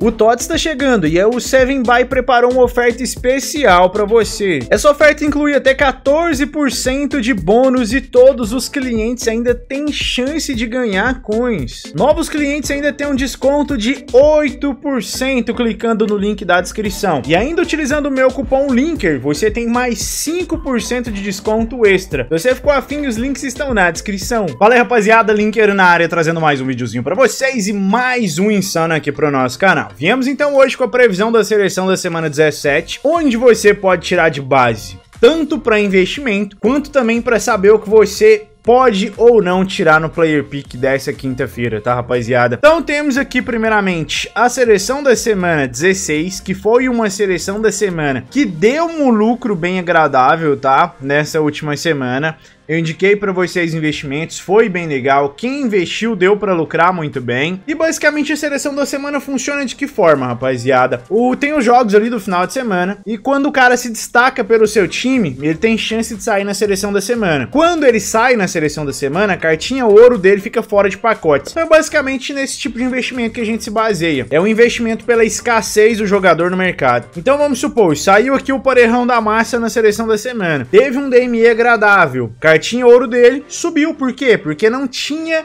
O TOTS está chegando e o 7buy preparou uma oferta especial para você. Essa oferta inclui até 14% de bônus e todos os clientes ainda têm chance de ganhar coins. Novos clientes ainda têm um desconto de 8% clicando no link da descrição. E ainda utilizando o meu cupom LINKER, você tem mais 5% de desconto extra. Se você ficou afim, os links estão na descrição. Fala aí, rapaziada, LINKER na área, trazendo mais um videozinho para vocês e mais um insano aqui pro nosso canal. Viemos então hoje com a previsão da seleção da semana 17, onde você pode tirar de base tanto para investimento, quanto também para saber o que você pode ou não tirar no Player Pick dessa quinta-feira, tá, rapaziada? Então temos aqui primeiramente a seleção da semana 16, que foi uma seleção da semana que deu um lucro bem agradável, tá? Nessa última semana. Eu indiquei para vocês investimentos, foi bem legal, quem investiu deu para lucrar muito bem. E basicamente a seleção da semana funciona de que forma, rapaziada? Tem os jogos ali do final de semana, e quando o cara se destaca pelo seu time, ele tem chance de sair na seleção da semana. Quando ele sai na seleção da semana, a cartinha ouro dele fica fora de pacotes. Então é basicamente nesse tipo de investimento que a gente se baseia. É um investimento pela escassez do jogador no mercado. Então vamos supor, saiu aqui o Parreirão da Massa na seleção da semana. Teve um DME agradável, cartinha ouro dele subiu. Por quê? Porque não tinha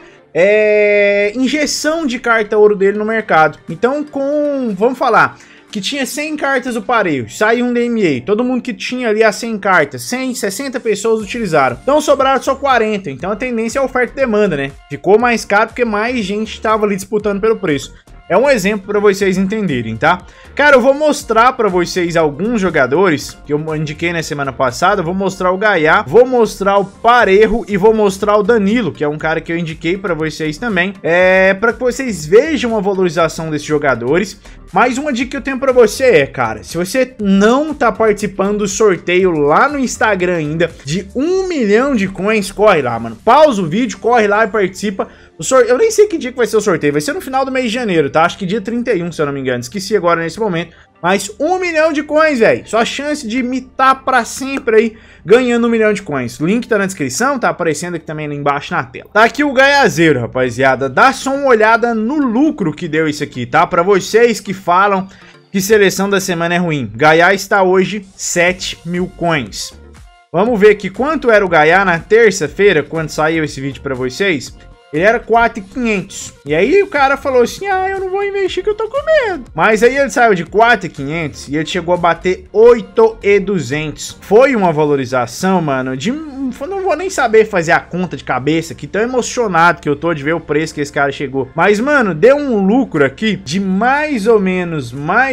injeção de carta ouro dele no mercado. Então vamos falar que tinha 100 cartas o pareio, saiu um DME, todo mundo que tinha ali as 100 cartas, 60 pessoas utilizaram, então sobraram só 40, então a tendência é oferta e demanda, né? Ficou mais caro porque mais gente estava ali disputando pelo preço. É um exemplo para vocês entenderem, tá? Cara, eu vou mostrar para vocês alguns jogadores que eu indiquei na semana passada. Vou mostrar o Gaiá, vou mostrar o Parejo e vou mostrar o Danilo, que é um cara que eu indiquei para vocês também. Para que vocês vejam a valorização desses jogadores. Mais uma dica que eu tenho para você cara, se você não tá participando do sorteio lá no Instagram ainda de 1 milhão de coins, corre lá, mano. Pausa o vídeo, corre lá e participa. Eu nem sei que dia que vai ser o sorteio, vai ser no final do mês de janeiro, tá? Acho que dia 31, se eu não me engano. Esqueci agora nesse momento. Mas 1 milhão de coins, velho. Só chance de imitar pra sempre aí, ganhando 1 milhão de coins. O link tá na descrição, tá aparecendo aqui também lá embaixo na tela. Tá aqui o Gaiazeiro, rapaziada. Dá só uma olhada no lucro que deu isso aqui, tá? Pra vocês que falam que seleção da semana é ruim. Gaiá está hoje 7 mil coins. Vamos ver aqui quanto era o Gaiá na terça-feira, quando saiu esse vídeo pra vocês. Ele era 4.500. E aí o cara falou assim, eu não vou investir que eu tô com medo. Mas aí ele saiu de 4.500 e ele chegou a bater 8.200. Foi uma valorização, mano, de... Não vou nem saber fazer a conta de cabeça aqui, tão emocionado que eu tô de ver o preço que esse cara chegou. Mas, mano, deu um lucro aqui de mais ou menos,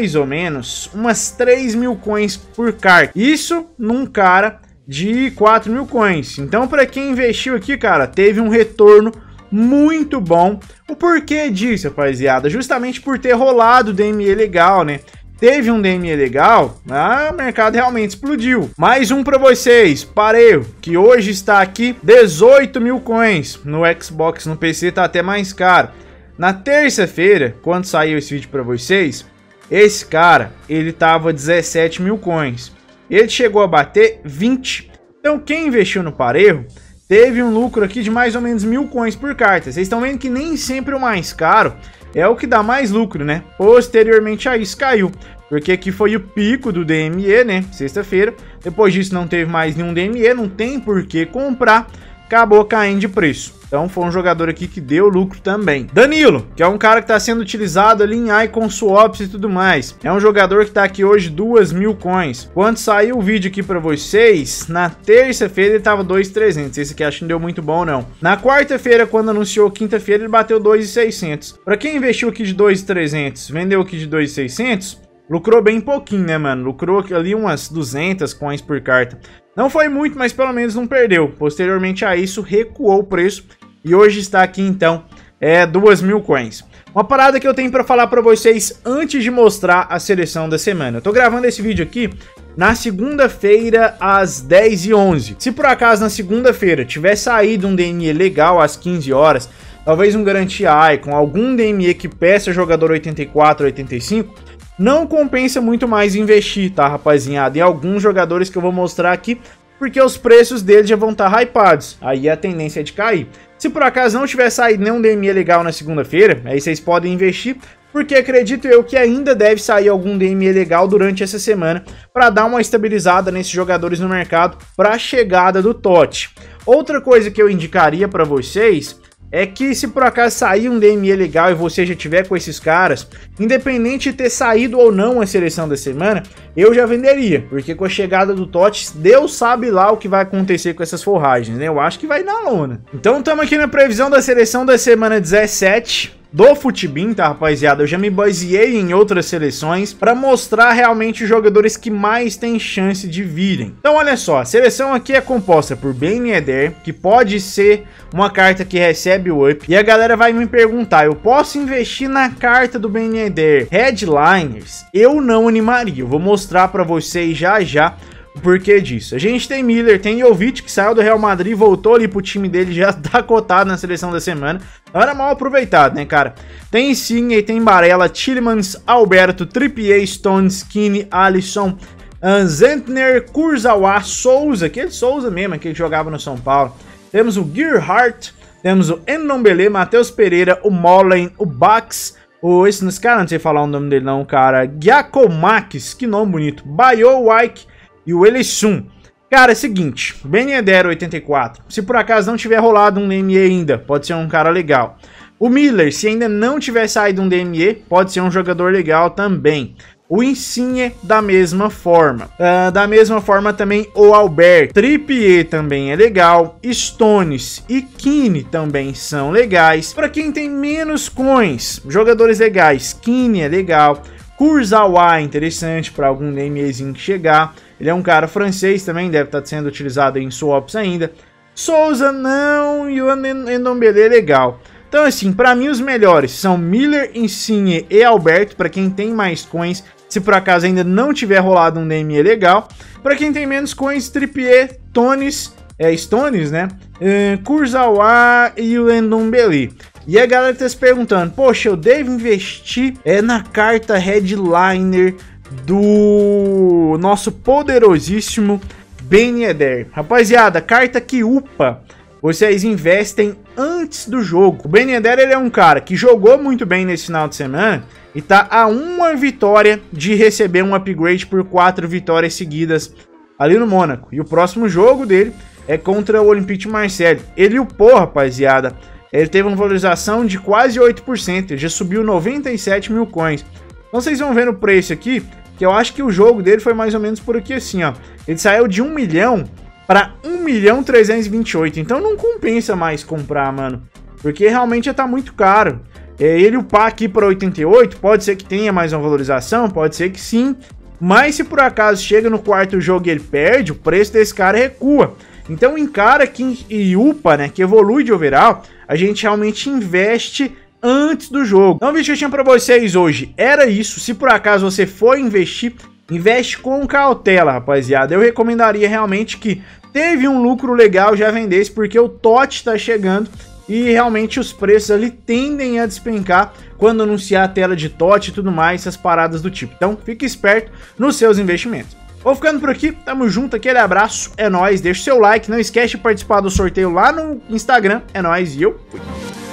umas 3 mil coins por carta. Isso num cara de 4 mil coins. Então, pra quem investiu aqui, cara, teve um retorno muito bom. O porquê disso, rapaziada? Justamente por ter rolado o DME legal, né? Teve um DME legal, o mercado realmente explodiu. Mais um pra vocês, Parejo, que hoje está aqui 18 mil coins. No Xbox, no PC tá até mais caro. Na terça-feira, quando saiu esse vídeo pra vocês, esse cara, ele tava 17 mil coins. Ele chegou a bater 20. Então quem investiu no Parejo teve um lucro aqui de mais ou menos 1.000 coins por carta. Vocês estão vendo que nem sempre o mais caro é o que dá mais lucro, né? Posteriormente a isso caiu, porque aqui foi o pico do DME, né? Sexta-feira. Depois disso não teve mais nenhum DME, não tem por que comprar. Acabou caindo de preço. Então foi um jogador aqui que deu lucro também. Danilo, que é um cara que está sendo utilizado ali em Icon Swaps e tudo mais. É um jogador que está aqui hoje 2.000 coins. Quando saiu o vídeo aqui para vocês, na terça-feira ele estava 2.300. Esse aqui acho que não deu muito bom não. Na quarta-feira, quando anunciou quinta-feira, ele bateu 2.600. Para quem investiu aqui de 2.300, vendeu aqui de 2.600, lucrou bem pouquinho, né, mano? Lucrou ali umas 200 coins por carta. Não foi muito, mas pelo menos não perdeu. Posteriormente a isso, recuou o preço. E hoje está aqui, então, 2.000 coins. Uma parada que eu tenho para falar para vocês antes de mostrar a seleção da semana. Eu tô gravando esse vídeo aqui na segunda-feira, às 10h11. Se por acaso na segunda-feira tiver saído um DME legal às 15 horas, talvez um Garantia Icon, algum DME que peça jogador 84, 85... não compensa muito mais investir, tá, rapaziada? Em alguns jogadores que eu vou mostrar aqui, porque os preços deles já vão estar hypados. Aí a tendência é de cair. Se por acaso não tiver saído nenhum DME legal na segunda-feira, aí vocês podem investir. porque acredito eu que ainda deve sair algum DME legal durante essa semana para dar uma estabilizada nesses jogadores no mercado para a chegada do Totti. Outra coisa que eu indicaria para vocês é que se por acaso sair um DME legal e você já tiver com esses caras, independente de ter saído ou não a seleção da semana, eu já venderia, porque com a chegada do Totti, Deus sabe lá o que vai acontecer com essas forragens, né? Eu acho que vai na lona. Então estamos aqui na previsão da seleção da semana 17 do Futibin, tá, rapaziada? Eu já me baseei em outras seleções para mostrar realmente os jogadores que mais têm chance de virem. Então, olha só, a seleção aqui é composta por Ben Yedder, que pode ser uma carta que recebe o up, e a galera vai me perguntar, eu posso investir na carta do Ben Yedder? Headliners, eu não animaria, eu vou mostrar para vocês já já o porquê disso. A gente tem Miller, tem Jovic, que saiu do Real Madrid, voltou ali pro time dele, já tá cotado na seleção da semana. Não era mal aproveitado, né, cara? Tem Insigne, tem Barella, Tielemans, Alberto, Trippier, Stones, Keane, Alisson, Zentner, Kurzawa, Souza, aquele Souza mesmo, aquele que jogava no São Paulo. Temos o Gerhardt, temos o Ndombele, Matheus Pereira, o Molen, o Bax, esse cara, não sei falar o nome dele não, cara, Giacomakis, que nome bonito, Bayo, Wike e o Elisum. Cara, é o seguinte, Ben Yedder 84, se por acaso não tiver rolado um DME ainda, pode ser um cara legal. O Miller, se ainda não tiver saído um DME, pode ser um jogador legal também. O Insigne, da mesma forma. Da mesma forma também o Alberto. Trippier também é legal. Stones e Keane também são legais. Para quem tem menos coins, jogadores legais, Keane é legal. Kurzawa é interessante para algum DMEzinho que chegar. Ele é um cara francês também, deve estar sendo utilizado em swaps ainda. Souza não, e o Ndombele é legal. Então assim, para mim os melhores são Miller, Insigne e Alberto, para quem tem mais coins, se por acaso ainda não tiver rolado um DME legal. Para quem tem menos coins, Trippier, Stones, né? Kurzawa e o Ndombele. E a galera tá se perguntando, poxa, eu devo investir na carta Headliner do nosso poderosíssimo Ben Yedder? Rapaziada, carta que upa, vocês investem antes do jogo. O Ben Yedder, ele é um cara que jogou muito bem nesse final de semana e tá a uma vitória de receber um upgrade por 4 vitórias seguidas ali no Mônaco. E o próximo jogo dele é contra o Olympique de Marseille. Ele upou, rapaziada. Ele teve uma valorização de quase 8%, ele já subiu 97 mil coins. Então vocês vão ver no preço aqui, que eu acho que o jogo dele foi mais ou menos por aqui assim, ó. Ele saiu de 1 milhão para 1.328.000, então não compensa mais comprar, mano. Porque realmente já tá muito caro. Ele upar aqui para 88, pode ser que tenha mais uma valorização, pode ser que sim. Mas se por acaso chega no quarto jogo e ele perde, o preço desse cara recua. Então em cara que upa, né, que evolui de overall, a gente realmente investe antes do jogo. Então o vídeo que eu tinha pra vocês hoje era isso. Se por acaso você for investir, investe com cautela, rapaziada. Eu recomendaria realmente que teve um lucro legal já vendesse, porque o Totti tá chegando e realmente os preços ali tendem a despencar quando anunciar a tela de Totti e tudo mais, essas paradas do tipo. Então fique esperto nos seus investimentos. Vou ficando por aqui, tamo junto, aquele abraço, é nóis, deixa o seu like, não esquece de participar do sorteio lá no Instagram, é nóis e eu fui.